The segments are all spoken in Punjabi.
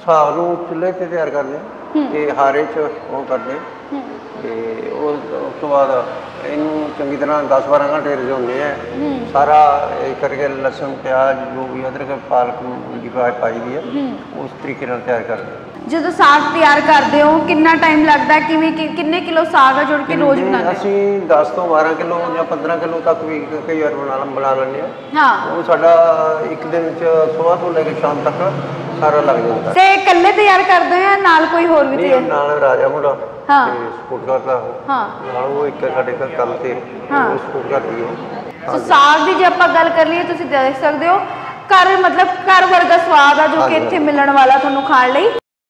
ਸਾਗ ਨੂੰ ਚੁੱਲ੍ਹੇ 'ਤੇ ਤਿਆਰ ਕਰਦੇ ਹਾਂ ਤੇ ਹਾਰੇ 'ਚ ਉਹ ਕਰਦੇ ਤੇ ਉਸ ਤੋਂ ਬਾਅਦ ਇਹਨੂੰ ਚੰਗੀ ਤਰ੍ਹਾਂ 10-12 ਘੰਟੇ ਰਿਝਾਉਂਦੇ ਆ। ਸਾਰਾ ਇਹ ਕਰਕੇ ਲਸਣ ਪਿਆਜ਼ ਜੋ ਵੀ ਅਦਰਕ ਪਾਲਕ ਦੀ ਪਾਈ ਦੀ ਹੈ ਉਸ ਤਰੀਕੇ ਨਾਲ ਤਿਆਰ ਕਰਦੇ। ਜਦੋਂ ਸਾਗ ਤਿਆਰ ਕਰਦੇ ਹੋ ਕਿੰਨਾ ਟਾਈਮ ਲੱਗਦਾ, ਕਿਵੇਂ ਕਿੰਨੇ ਕਿਲੋ ਸਾਗ ਆ ਜੁੜ ਕੇ ਰੋਜ਼ ਬਣਾਉਂਦੇ? ਅਸੀਂ 10 ਤੋਂ 12 ਕਿਲੋ ਜਾਂ 15 ਕਿਲੋ ਤੱਕ ਵੀ ਕਈ ਵਾਰ ਬਣਾ ਲੈਂਦੇ ਹਾਂ। ਉਹ ਸਾਡਾ ਇੱਕ ਦਿਨ 'ਚ ਸਵੇਰ ਤੋਂ ਲੈ ਕੇ ਸ਼ਾਮ ਤੱਕ ਸਾਰਾ ਲੱਗ ਜਾਂਦਾ। ਤੇ ਇਕੱਲੇ ਤਿਆਰ ਕਰਦੇ ਹੋ ਨਾਲ ਕੋਈ ਹੋਰ ਵੀ ਤਿਆਰ? ਨਾਲ ਰਾਜਾ ਮੁੰਡਾ ਹਾਂ ਤੇ ਸਪੋਰਟ ਕਰਦਾ ਨਾਲ ਉਹ ਇੱਕ ਸਾਡੇ ਘਰ ਕੰਮ ਤੇ ਉਹ ਸਪੋਰਟ ਕਰਦੀ ਹੈ। ਸੋ ਸਾਗ ਦੀ ਜੇ ਆਪਾਂ ਗੱਲ ਕਰ ਲਈਏ ਤੁਸੀਂ ਦੇਖ ਸਕਦੇ ਹੋ ਘਰ ਮਤਲਬ ਘਰ ਵਰਗਾ ਸਵਾਦ ਆ ਜੋ ਕਿ ਇੱਥੇ ਮਿਲਣ ਵਾਲਾ ਤੁਹਾਨੂੰ ਖਾਣ ਲਈ।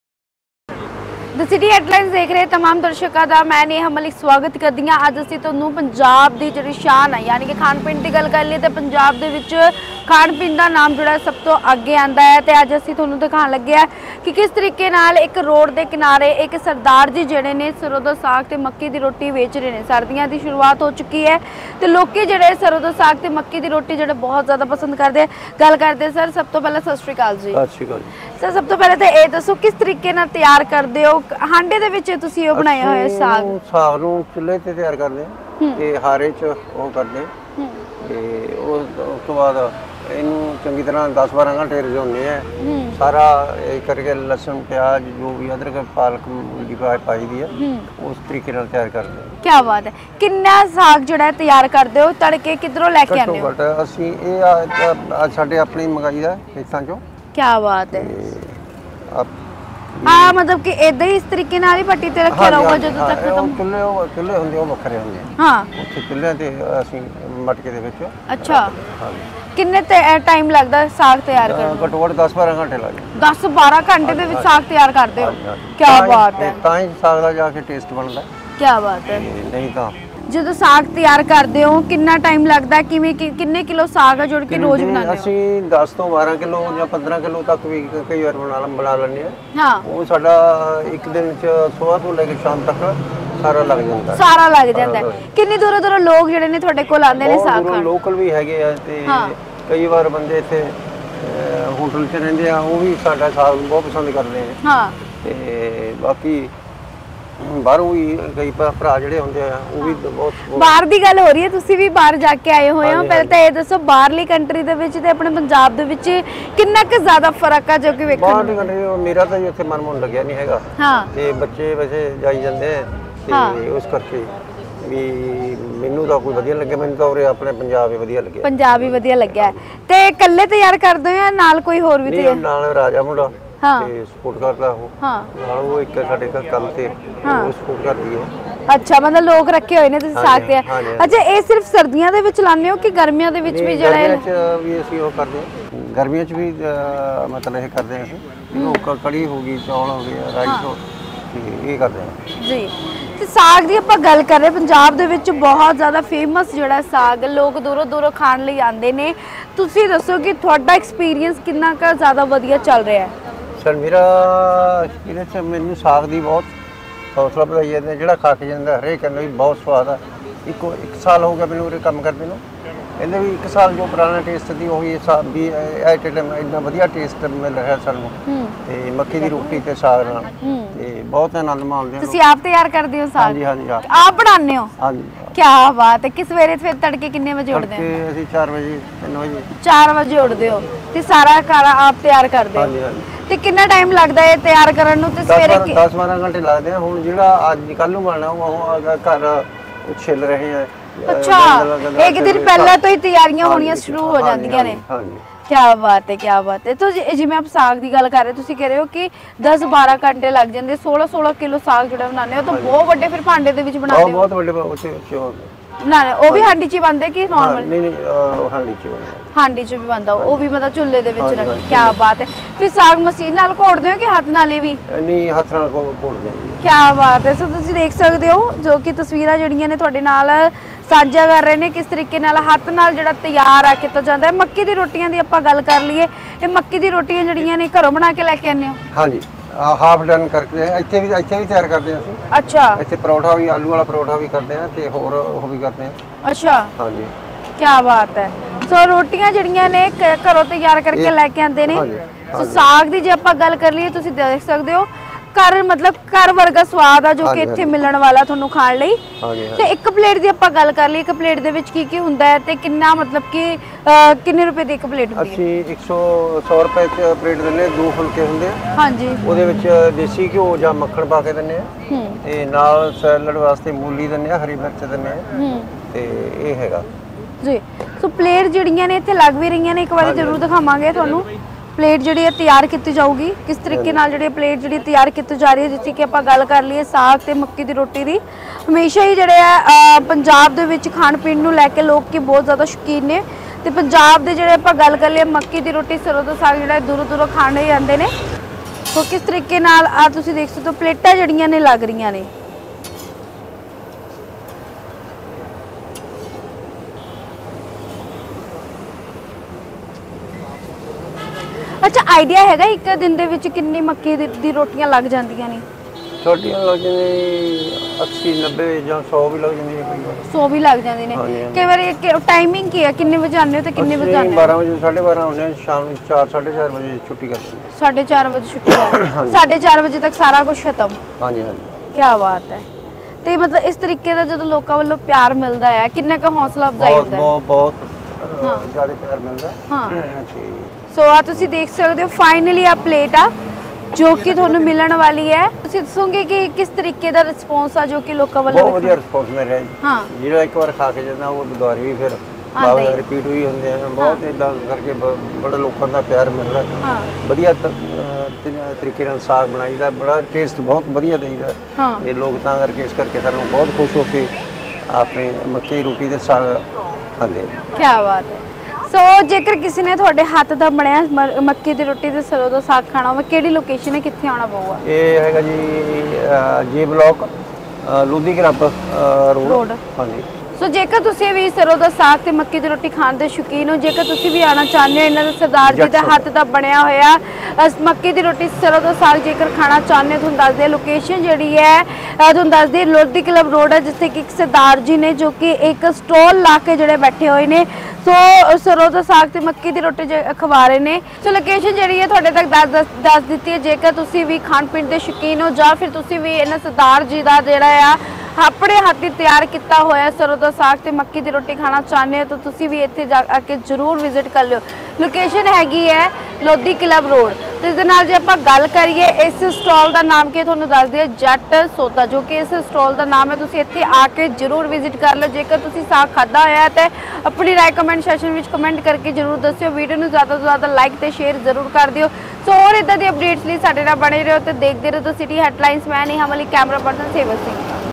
द सिटी हेडलाइंस देख रहे तमाम दर्शकों का मैं नेहा मलिक स्वागत करती हाँ। अज असीं तुहानूं पंजाब दी जिहड़ी शान है यानी कि खाण पीण की गल कर लईए तो पंजाब दे विच खाण पीण का नाम जोड़ा सब तो अगे आंदा है। तो अज असीं तुहानूं दिखाण लगे हैं कि किस तरीके नाल एक रोड के किनारे एक सरदार जी जिहड़े ने सरों दा साग ते मक्की दी रोटी वेच रहे हैं। सर्दियां की शुरुआत हो चुकी है तो लोग जिहड़े सरों दा साग ते मक्की दी रोटी जिहड़े बहुत ज़्यादा पसंद करते हैं। गल करते सर सब तो पहले सत श्री अकाल जी। सत श्री अकाल सर सब तो पहले तो ये दसो किस तरीके नाल तैयार करते हो हांडे दे विच तुसीं ओह बनाया होया साग? साग नूं चुੱਲ੍ਹੇ ਤੇ ਤਿਆਰ ਕਰਦੇ ਤੇ ਹਾਰੇ 'ਚ ਉਹ ਕਰਦੇ ਤੇ ਉਸ ਤੋਂ ਬਾਅਦ ਇਹਨੂੰ ਚੰਗੀ ਤਰ੍ਹਾਂ 10-12 ਘੰਟੇ ਰਿਝਾਉਂਦੇ ਆ। ਸਾਰਾ ਇਹ ਕਰਕੇ ਲਸਣ ਪਿਆਜ਼ ਜੋ ਵੀ ਅਦਰਕ ਪਾਲਕ ਦੀ ਪਾਈ ਦੀ ਹੈ ਉਸ ਤਰੀਕੇ ਨਾਲ ਤਿਆਰ ਕਰਦੇ ਹਾਂ। ਕੀ ਬਾਤ ਹੈ। ਕਿੰਨਾ ਸਾਗ ਜਿਹੜਾ ਤਿਆਰ ਕਰਦੇ ਹੋ ਤੜਕੇ ਕਿੱਧਰੋਂ ਲੈ ਕੇ ਆਉਂਦੇ ਹੋ? ਘੱਟੋ ਘੱਟ ਅਸੀਂ ਇਹ ਸਾਡੇ ਆਪਣੀ ਮੰਗਾਈ ਦਾ ਖੇਤਾਂ 'ਚੋਂ। ਕੀ ਬਾਤ ਹੈ। मतलब कि इधर ही इस तरीके नाल ही पट्टी ते रखे रहोगे ਜਦੋਂ ਤੱਕ ਖਤਮ? ਚੁੱਲ੍ਹੇ ਹੁੰਦੇ ਉਹ ਵੱਖਰੇ ਹੁੰਦੇ ਹਾਂ ਉੱਥੇ ਚੁੱਲ੍ਹਿਆਂ ਤੇ ਅਸੀਂ ਮਟਕੇ ਦੇ ਵਿੱਚ। ਅੱਛਾ ਕਿੰਨੇ ਟਾਈਮ ਲੱਗਦਾ ਸਾਗ ਤਿਆਰ ਕਰਨ ਨੂੰ? ਘੱਟੋ ਘੱਟ 10-12 ਘੰਟੇ ਲੱਗਦੇ। 10-12 ਘੰਟੇ ਦੇ ਵਿੱਚ ਸਾਗ ਤਿਆਰ ਕਰਦੇ ਹੋ? ਕੀ ਬਾਤ ਹੈ। ਤਾਂ ਹੀ ਸਾਗ ਦਾ ਜਾ ਕੇ ਟੇਸਟ ਬਣਦਾ। ਕੀ ਬਾਤ ਹੈ। ਨਹੀਂ ਤਾਂ ਜਦੋਂ ਸਾਗ ਤਿਆਰ ਕਰਦੇ ਹੋ ਕਿੰਨਾ ਟਾਈਮ ਲੱਗਦਾ, ਕਿਵੇਂ ਕਿੰਨੇ ਕਿਲੋ ਸਾਗ ਆ ਜੁੜ ਕੇ ਰੋਜ਼ ਬਣਾਉਂਦੇ ਹੋ? ਅਸੀਂ 10 ਤੋਂ 12 ਕਿਲੋ ਜਾਂ 15 ਕਿਲੋ ਤੱਕ ਵੀ ਕਈ ਵਾਰ ਬਣਾ ਲੈਂਦੇ ਹਾਂ। ਉਹ ਸਾਡਾ ਇੱਕ ਦਿਨ 'ਚ ਸਵੇਰ ਤੋਂ ਲੈ ਕੇ ਸ਼ਾਮ ਤੱਕ ਸਾਰਾ ਲੱਗ ਜਾਂਦਾ। ਸਾਰਾ ਲੱਗ ਜਾਂਦਾ। ਕਿੰਨੀ ਦੂਰੋਂ ਲੋਕ ਜਿਹੜੇ ਨੇ ਤੁਹਾਡੇ ਕੋਲ ਆਉਂਦੇ ਨੇ ਸਾਗ ਖਾਣ? ਲੋਕਲ ਵੀ ਹੈਗੇ ਆ ਤੇ ਕਈ ਵਾਰ ਬੰਦੇ ਇੱਥੇ ਹੋਟਲ 'ਚ ਰਹਿੰਦੇ ਆ ਉਹ ਵੀ ਸਾਡਾ ਸਾਗ ਬਹੁਤ ਪਸੰਦ ਕਰਦੇ ਆ। ਤੇ ਬਾਕੀ ਬਾਹਰੋਂ ਵੀ ਕਈ ਭਰਾ ਜਿਹੜੇ ਹੁੰਦੇ ਆ ਉਹ ਵੀ ਬਹੁਤ। ਬਾਹਰ ਦੀ ਗੱਲ ਹੋ ਰਹੀ ਹੈ, ਤੁਸੀਂ ਵੀ ਬਾਹਰ ਜਾ ਕੇ ਆਏ ਹੋਏ ਹੋ। ਪਹਿਲਾਂ ਤਾਂ ਇਹ ਦੱਸੋ ਬਾਹਰਲੀ ਕੰਟਰੀ ਦੇ ਵਿੱਚ ਤੇ ਆਪਣੇ ਪੰਜਾਬ ਦੇ ਵਿੱਚ ਕਿੰਨਾ ਕੁ ਜ਼ਿਆਦਾ ਫਰਕ ਆ ਜੋ ਕਿ ਵੇਖਣ ਨੂੰ? ਬਾਹਰਲੀ ਕੰਟਰੀ ਮੇਰਾ ਤਾਂ ਇੱਥੇ ਮਨ ਲੱਗਿਆ ਨਹੀਂ ਹੈਗਾ ਤੇ ਬੱਚੇ ਵੈਸੇ ਜਾਈ ਜਾਂਦੇ ਤੇ ਉਸ ਕਰਕੇ ਵੀ ਮੈਨੂੰ ਤਾਂ ਕੋਈ ਵਧੀਆ ਲੱਗਿਆ। ਮੈਨੂੰ ਤਾਂ ਉਰੇ ਆਪਣੇ ਪੰਜਾਬ ਹੀ ਵਧੀਆ ਲੱਗਿਆ। ਪੰਜਾਬ ਹੀ ਵਧੀਆ ਲੱਗਿਆ। ਤੇ ਇਕੱਲੇ ਤਿਆਰ ਕਰਦੇ ਹੋ ਨਾਲ ਕੋਈ ਹੋਰ ਵੀ ਤਿਆਰ? ਨਾਲ ਰਾਜਾ ਮੁੰਡਾ ਤੇ ਸਪੋਰਟ ਕਰਦਾ ਉਹ ਨਾਲ ਉਹ ਇੱਕ ਸਾਡੇ ਘਰ ਕੰਮ ਤੇ ਉਹ ਸਪੋਰਟ ਕਰਦੀ ਹੈ। ਅੱਛਾ ਮਤਲਬ ਲੋਕ ਰੱਖੇ ਹੋਏ ਨੇ ਤੁਸੀਂ ਸਾਗ ਤੇ? ਅੱਛਾ ਇਹ ਸਿਰਫ ਸਰਦੀਆਂ ਦੇ ਵਿੱਚ ਲਾਉਂਦੇ ਹੋ ਕਿ ਗਰਮੀਆਂ ਦੇ ਵਿੱਚ ਵੀ? ਜਿਹੜਾ ਗਰਮੀਆਂ 'ਚ ਵੀ ਅਸੀਂ ਉਹ ਕਰਦੇ ਹਾਂ। ਗਰਮੀਆਂ 'ਚ ਵੀ ਮਤਲਬ ਇਹ ਕਰਦੇ ਹਾਂ ਅਸੀਂ ਕੜੀ ਹੋ ਗਈ, ਚੌਲ ਹੋ ਗਏ, ਰਾਈਸ ਹੋ ਇਹ ਕਰਦੇ ਹਾਂ ਜੀ। ਤੇ ਸਾਗ ਦੀ ਆਪਾਂ ਗੱਲ ਕਰ ਰਹੇ ਪੰਜਾਬ ਦੇ ਵਿੱਚ ਬਹੁਤ ਜ਼ਿਆਦਾ ਫੇਮਸ ਜਿਹੜਾ ਸਾਗ ਲੋਕ ਦੂਰੋਂ ਖਾਣ ਲਈ ਆਉਂਦੇ ਨੇ। ਤੁਸੀਂ ਦੱਸੋ ਕਿ ਤੁਹਾਡਾ ਐਕਸਪੀਰੀਅੰਸ ਕਿੰਨਾ ਕੁ ਜ਼ਿਆਦਾ ਵਧੀਆ ਚੱਲ ਰਿਹਾ ਹੈ? ਸਰ ਮੇਰਾ ਐਕਸਪੀਰੀਅੰਸ ਮੈਨੂੰ ਸਾਗ ਦੀ ਬਹੁਤ ਹੌਸਲਾ ਵਧਾਈ ਜਾਂਦਾ। ਜਿਹੜਾ ਖਾ ਕੇ ਜਾਂਦਾ ਹਰੇਕ ਕਹਿੰਦਾ ਵੀ ਬਹੁਤ ਸਵਾਦ ਆ। ਇੱਕ ਸਾਲ ਹੋ ਗਿਆ ਮੈਨੂੰ ਉਰੇ ਕੰਮ ਕਰਦੇ ਨੂੰ। ਇਹਦੇ ਵੀ 1 ਸਾਲ ਜੋ ਪੁਰਾਣਾ ਟੇਸਟ ਸੀ ਉਹੀ ਵੀ ਐਟ ਟਾਈਮ ਇੰਨਾ ਵਧੀਆ ਟੇਸਟ ਮਿਲ ਰਿਹਾ ਸਾਨੂੰ ਤੇ ਮੱਕੀ ਦੀ ਰੋਟੀ ਤੇ ਸਾਗ ਨਾਲ ਤੇ ਬਹੁਤ ਆਨੰਦ ਮਾਣਦੇ ਹਾਂ। ਤੁਸੀਂ ਆਪ ਤਿਆਰ ਕਰਦੇ ਹੋ ਸਾਗ? ਹਾਂਜੀ ਆਪ ਬਣਾਉਂਦੇ ਹੋ? ਹਾਂਜੀ। ਕੀ ਬਾਤ ਹੈ। ਕਿ ਸਵੇਰੇ ਫਿਰ ਤੜਕੇ ਕਿੰਨੇ ਵਜੇ ਉੱਠਦੇ ਹੋ? ਅਸੀਂ 4 ਵਜੇ 3 ਵਜੇ 4 ਵਜੇ ਉੱਠਦੇ ਹੋ ਤੇ ਸਾਰਾ ਖਾਣਾ ਆਪ ਤਿਆਰ ਕਰਦੇ ਹੋ? ਹਾਂਜੀ। ਤੇ ਕਿੰਨਾ ਟਾਈਮ ਲੱਗਦਾ ਹੈ ਤਿਆਰ ਕਰਨ ਨੂੰ? ਤੇ ਸਵੇਰੇ 10-12 ਘੰਟੇ ਲੱਗਦੇ ਆ। ਹੁਣ ਜਿਹੜਾ ਅੱਜ ਕੱਲ ਨੂੰ ਬਣਨਾ ਉਹ ਘਰ ਛਿੱਲ ਰਹੇ ਆ। ਅੱਛਾ ਇੱਕ ਦਿਨ ਪਹਿਲਾਂ ਤੋਂ ਹੀ ਤਿਆਰੀਆਂ ਹੋਣੀਆਂ ਸ਼ੁਰੂ ਹੋ ਜਾਂਦੀਆਂ ਨੇ। ਹਾਂਜੀ। ਕੀ ਬਾਤ ਹੈ। ਕੀ ਬਾਤ ਹੈ। तो जिवें आप साग की गल कर रहे हो तुसीं कह रहे हो कि 10-12 घंटे लग जाते 16 किलो साग जो बनाने हो तो बहुत बड़े फिर भांडे दे विच बनाते हो? बहुत बड़े ना वो भी हांडी च बनते कि नॉर्मल? नहीं हांडी च हांडी च भी बनता वो भी मतलब चुल्हे दे विच रख। क्या बात है। फिर साग मशीन नाल घोड़दे हो कि हाथ नाल? भी नहीं हाथ नाल घोड़दे। क्या बात है। सो तुसीं देख सकदे हो जो कि तस्वीरां जड़ियां ने तुहाडे नाल साझा कर रहे हैं किस तरीके नाल हत्थ नाल जिहड़ा तैयार आ किता जांदा है। मक्की दी रोटियां दी आपां गल कर लईए ये मक्की दी रोटियां जड़ियां ने घरों बना के लैके आने हो? हाँ जी हाफ डन करके ਇੱਥੇ ਵੀ ਤਿਆਰ ਕਰਦੇ ਹਾਂ ਅਸੀਂ। ਅੱਛਾ ਇੱਥੇ ਪਰੌਠਾ ਵੀ ਆਲੂ ਵਾਲਾ ਪਰੌਠਾ ਵੀ ਕਰਦੇ ਹਾਂ ਤੇ ਹੋਰ ਉਹ ਵੀ ਕਰਦੇ ਹਾਂ। ਅੱਛਾ ਹਾਂਜੀ। ਕੀ ਬਾਤ ਹੈ। ਸੋ ਰੋਟੀਆਂ ਜਿਹੜੀਆਂ ਨੇ ਘਰੋਂ ਤਿਆਰ ਕਰਕੇ ਲੈ ਕੇ ਆਉਂਦੇ ਨੇ ਸੋ ਸਾਗ ਦੀ ਜੇ ਆਪਾਂ ਗੱਲ ਕਰ ਲਈਏ ਤੁਸੀਂ ਦੇਖ ਸਕਦੇ ਹੋ ਘਰ ਮਤਲਬ ਘਰ ਵਰਗਾ ਸਵਾਦ ਆ ਜੋ ਕਿ ਇੱਥੇ ਮਿਲਣ ਵਾਲਾ ਤੁਹਾਨੂੰ ਖਾਣ ਲਈ। ਤੇ ਇੱਕ ਪਲੇਟ ਦੀ ਆਪਾਂ ਗੱਲ ਕਰ ਲਈ, ਇੱਕ ਪਲੇਟ ਦੇ ਵਿੱਚ ਕੀ ਕੀ ਹੁੰਦਾ ਹੈ ਤੇ ਕਿੰਨਾ ਮਤਲਬ ਕਿ ਕਿੰਨੇ ਰੁਪਏ ਦੀ ਇੱਕ ਪਲੇਟ ਹੁੰਦੀ ਹੈ? ਅਸੀਂ 100 ਰੁਪਏ ਚ ਪਲੇਟ ਦਿੰਦੇ, 2 ਫੁਲਕੇ ਹੁੰਦੇ ਆ। ਹਾਂਜੀ। ਉਹਦੇ ਵਿੱਚ ਦੇਸੀ ਘਿਓ ਜਾਂ ਮੱਖਣ ਪਾ ਕੇ ਦਿੰਦੇ ਆ ਤੇ ਨਾਲ ਸੈਲਡ ਵਾਸਤੇ ਮੂਲੀ ਦਿੰਦੇ ਆ, ਹਰੀ ਮਿਰਚ ਦਿੰਦੇ ਆ ਤੇ ਇਹ ਹੈਗਾ ਜੀ। ਸੋ ਪਲੇਟ ਜਿਹੜੀਆਂ ਨੇ ਇੱਥੇ ਲੱਗ ਵੀ ਰਹੀਆਂ ਨੇ, ਇੱਕ ਵਾਰੀ ਜ਼ਰੂਰ ਦਿਖਾਵਾਂਗੇ ਤੁਹਾਨੂੰ ਪਲੇਟ ਜਿਹੜੀ ਹੈ ਤਿਆਰ ਕੀਤੀ ਜਾਊਗੀ ਕਿਸ ਤਰੀਕੇ ਨਾਲ ਜਿਹੜੀ ਪਲੇਟ ਜਿਹੜੀ ਤਿਆਰ ਕੀਤੀ ਜਾ ਰਹੀ ਹੈ। ਜਿੱਥੇ ਕਿ ਆਪਾਂ ਗੱਲ ਕਰ ਲਈਏ ਸਾਗ ਤੇ ਮੱਕੀ ਦੀ ਰੋਟੀ ਦੀ, ਹਮੇਸ਼ਾ ਹੀ ਜਿਹੜੇ ਆ ਪੰਜਾਬ ਦੇ ਵਿੱਚ ਖਾਣ ਪੀਣ ਨੂੰ ਲੈ ਕੇ ਲੋਕ ਕੀ ਬਹੁਤ ਜ਼ਿਆਦਾ ਸ਼ੌਕੀਨ ਨੇ ਤੇ ਪੰਜਾਬ ਦੇ ਜਿਹੜੇ ਆਪਾਂ ਗੱਲ ਕਰ ਲਈਏ ਮੱਕੀ ਦੀ ਰੋਟੀ ਸਰੋਂ ਦਾ ਸਾਗ ਜਿਹੜਾ ਦੂਰੋਂ ਦੂਰੋਂ ਖਾਣ ਲਈ ਆਉਂਦੇ ਨੇ। ਸੋ ਕਿਸ ਤਰੀਕੇ ਨਾਲ ਆ ਤੁਸੀਂ ਦੇਖ ਸਕਦੇ ਹੋ ਪਲੇਟਾਂ ਜਿਹੜੀਆਂ ਨੇ ਲੱਗ ਰਹੀਆਂ ਨੇ। ਅੱਛਾ, ਆਈਡੀਆ ਹੈਗਾ ਇੱਕ ਦਿਨ ਦੇ ਵਿੱਚ ਕਿੰਨੀ ਮੱਕੀ ਦੀ ਰੋਟੀਆਂ ਲੱਗ ਜਾਂਦੀਆਂ ਨੇ? ਛੋਟੀਆਂ ਲੱਗ ਜਾਂਦੀਆਂ 80 90 ਜਾਂ 100 ਵੀ ਲੱਗ ਜਾਂਦੀਆਂ ਕਈ ਵਾਰ। 100 ਵੀ ਲੱਗ ਜਾਂਦੇ ਨੇ ਕਈ ਵਾਰੀ। ਟਾਈਮਿੰਗ ਕੀ ਹੈ, ਕਿੰਨੇ ਵਜੇ ਆਉਂਦੇ ਹੋ ਤੇ ਕਿੰਨੇ ਵਜੇ ਜਾਂਦੇ ਹੋ? 12 ਵਜੇ 12:30 ਆਉਂਦੇ ਹਾਂ, ਸ਼ਾਮ ਨੂੰ 4 4:30 ਵਜੇ ਛੁੱਟੀ ਕਰਦੇ ਹਾਂ। 4:30 ਵਜੇ ਛੁੱਟੀ ਕਰਦੇ 4:30 ਵਜੇ ਤੱਕ ਸਾਰਾ ਕੁਝ ਖਤਮ? ਹਾਂਜੀ ਹਾਂਜੀ। ਕੀ ਬਾਤ ਹੈ। ਤੇ ਮਤਲਬ ਇਸ ਤਰੀਕੇ ਦਾ ਜਦੋਂ ਲੋਕਾਂ ਵੱਲੋਂ ਪਿਆਰ ਮਿਲਦਾ ਹੈ ਕਿੰਨਾ ਕੁ ਹੌਸਲਾ ਅਫਜ਼ਾਈ ਹੁੰਦਾ ਹੈ? ਬਹੁਤ ਜ਼ਿਆਦਾ ਪਿਆਰ ਮਿਲਦਾ। ਹਾਂ। ਸੋ ਆ ਤੁਸੀਂ ਦੇਖ ਸਕਦੇ ਹੋ ਫਾਈਨਲੀ ਆ ਪਲੇਟ ਆ ਜੋ ਕਿ ਤੁਹਾਨੂੰ ਮਿਲਣ ਵਾਲੀ ਹੈ। ਤੁਸੀਂ ਦੱਸੋਗੇ ਕਿ ਕਿਸ ਤਰੀਕੇ ਦਾ ਰਿਸਪੌਂਸ ਆ ਜੋ ਕਿ ਲੋਕਾਂ ਵੱਲੋਂ? ਬਹੁਤ ਵਧੀਆ ਰਿਸਪੌਂਸ ਮਿਲ ਰਿਹਾ ਜੀ। ਹਾਂ। ਜਿਹੜਾ ਇੱਕ ਵਾਰ ਖਾ ਕੇ ਜਾਂਦਾ ਉਹ ਦੁਬਾਰਾ ਵੀ ਫਿਰ ਬਾਅਦ ਰਿਪੀਟ ਹੋਈ ਹੁੰਦੇ ਆ। ਬਹੁਤ ਇਦਾਂ ਕਰਕੇ ਬੜਾ ਲੋਕਾਂ ਦਾ ਪਿਆਰ ਮਿਲ ਰਿਹਾ। ਹਾਂ। ਵਧੀਆ ਤਰੀਕੇ ਨਾਲ ਸਾਗ ਬਣਾਈਦਾ, ਬੜਾ ਟੇਸਟ ਬਹੁਤ ਵਧੀਆ ਦੇਈਦਾ। ਹਾਂ। ਇਹ ਲੋਕ ਤਾਂ ਕਰਕੇ ਇਸ ਕਰਕੇ ਸਾਨੂੰ ਬਹੁਤ ਖੁਸ਼ ਹੋ ਕੇ ਆਪਣੇ ਮੱਕੀ ਦੀ ਰੋਟੀ ਦੇ ਸਾਗ ਖਾਂਦੇ। ਕੀ ਬਾਤ ਹੈ। ਸੋ ਜੇਕਰ ਕਿਸੇ ਨੇ ਤੁਹਾਡੇ ਹੱਥ ਦਾ ਬਣਿਆ ਮੱਕੀ ਦੀ ਰੋਟੀ ਤੇ ਸਰੋਂ ਦਾ ਸਾਗ ਖਾਣਾ ਹੋਵੇ, ਕਿਹੜੀ ਲੋਕੇਸ਼ਨ ਹੈ, ਕਿੱਥੇ ਆਉਣਾ ਪਊਗਾ? ਇਹ ਹੈਗਾ ਜੀ ਜੇ ਬਲਾਕ ਲੋਧੀ ਕਲੱਬ ਰੋਡ। ਹਾਂਜੀ। ਸੋ ਜੇਕਰ ਤੁਸੀਂ ਵੀ ਸਰੋਂ ਦਾ ਸਾਗ ਤੇ ਮੱਕੀ ਦੀ ਰੋਟੀ ਖਾਣ ਦੇ ਸ਼ੌਕੀਨ ਹੋ, ਜੇਕਰ ਤੁਸੀਂ ਵੀ ਆਣਾ ਚਾਹੁੰਦੇ ਹੋ ਇਹਨਾਂ ਦੇ ਸਰਦਾਰ ਜੀ ਦੇ ਹੱਥ ਦਾ ਬਣਿਆ ਹੋਇਆ ਮੱਕੀ ਦੀ ਰੋਟੀ ਸਰੋਂ ਦਾ ਸਾਗ ਜੇਕਰ ਖਾਣਾ ਚਾਹੁੰਦੇ ਹੋ, ਤੁਹਾਨੂੰ ਦੱਸਦੇ ਲੋਕੇਸ਼ਨ ਜਿਹੜੀ ਹੈ ਤੁਹਾਨੂੰ ਦੱਸਦੇ ਲੋਧੀ ਕਲੱਬ ਰੋਡ ਹੈ, ਜਿੱਥੇ ਕਿ ਇੱਕ ਸਰਦਾਰ ਜੀ ਨੇ ਜੋ ਕਿ ਇੱਕ ਸਟਾਲ ਲਾ ਕੇ ਜਿਹੜੇ ਬੈਠੇ ਹੋਏ ਨੇ। ਸੋ ਸਰੋਂ ਦਾ ਸਾਗ ਤੇ ਮੱਕੀ ਦੀ ਰੋਟੀ ਖਵਾ ਰਹੇ ਨੇ। ਸੋ ਲੋਕੇਸ਼ਨ ਜਿਹੜੀ ਹੈ ਤੁਹਾਡੇ ਤੱਕ ਦੱਸ ਦਿੱਤੀ ਹੈ। ਜੇਕਰ ਤੁਸੀਂ ਵੀ ਖਾਣ ਪੀਣ ਦੇ ਸ਼ੌਕੀਨ ਹੋ ਜਾਂ ਫਿਰ ਤੁਸੀਂ ਵੀ ਇਹਨਾਂ ਸਰਦਾਰ ਜੀ ਦਾ ਜਿਹੜਾ ਆ ਆਪਣੇ ਹੱਥੀਂ ਤਿਆਰ ਕੀਤਾ ਹੋਇਆ ਸਰੋਂ ਦਾ ਸਾਗ ਤੇ ਮੱਕੀ ਦੀ ਰੋਟੀ ਖਾਣਾ ਚਾਹੁੰਦੇ ਹੋ ਤਾਂ ਤੁਸੀਂ ਵੀ ਇੱਥੇ ਜਾ ਕੇ ਜ਼ਰੂਰ ਵਿਜ਼ਿਟ ਕਰ ਲਿਓ। ਲੋਕੇਸ਼ਨ ਹੈਗੀ ਹੈ ਲੋਧੀ ਕਲੱਬ ਰੋਡ। ਤੇ ਇਸ ਦੇ ਨਾਲ ਜੇ ਆਪਾਂ ਗੱਲ ਕਰੀਏ ਇਸ ਸਟਾਲ ਦਾ ਨਾਮ ਕੀ ਤੁਹਾਨੂੰ ਦੱਸ ਦਿਓ, ਜੱਟ ਸੌਦਾ, ਜੋ ਕਿ ਇਸ ਸਟਾਲ ਦਾ ਨਾਮ ਹੈ। ਤੁਸੀਂ ਇੱਥੇ ਆ ਕੇ ਜ਼ਰੂਰ ਵਿਜ਼ਿਟ ਕਰ ਲਓ। ਜੇਕਰ ਤੁਸੀਂ ਸਾਗ ਖਾਧਾ ਹੋਇਆ ਤਾਂ ਆਪਣੀ ਰਾਏ ਕਮੈਂਟ ਸੈਕਸ਼ਨ ਵਿੱਚ ਕਮੈਂਟ ਕਰਕੇ ਜ਼ਰੂਰ ਦੱਸਿਓ। ਵੀਡੀਓ ਨੂੰ ਜ਼ਿਆਦਾ ਤੋਂ ਜ਼ਿਆਦਾ ਲਾਈਕ ਤੇ ਸ਼ੇਅਰ ਜ਼ਰੂਰ ਕਰ ਦਿਓ। ਸੋ ਹੋਰ ਇਦਾਂ ਦੀ ਅਪਡੇਟਸ ਲਈ ਸਾਡੇ ਨਾਲ ਬਣੇ ਰਹੋ ਤੇ ਦੇਖਦੇ ਰਹੋ ਸਿਟੀ ਹੈਡਲਾਈਨਸ। ਮੈਂ ਨਹੀਂ ਹਮਲੀ ਕੈਮਰਾ ਪਰਸਨ ਸੇਵਕ ਸਿੰਘ।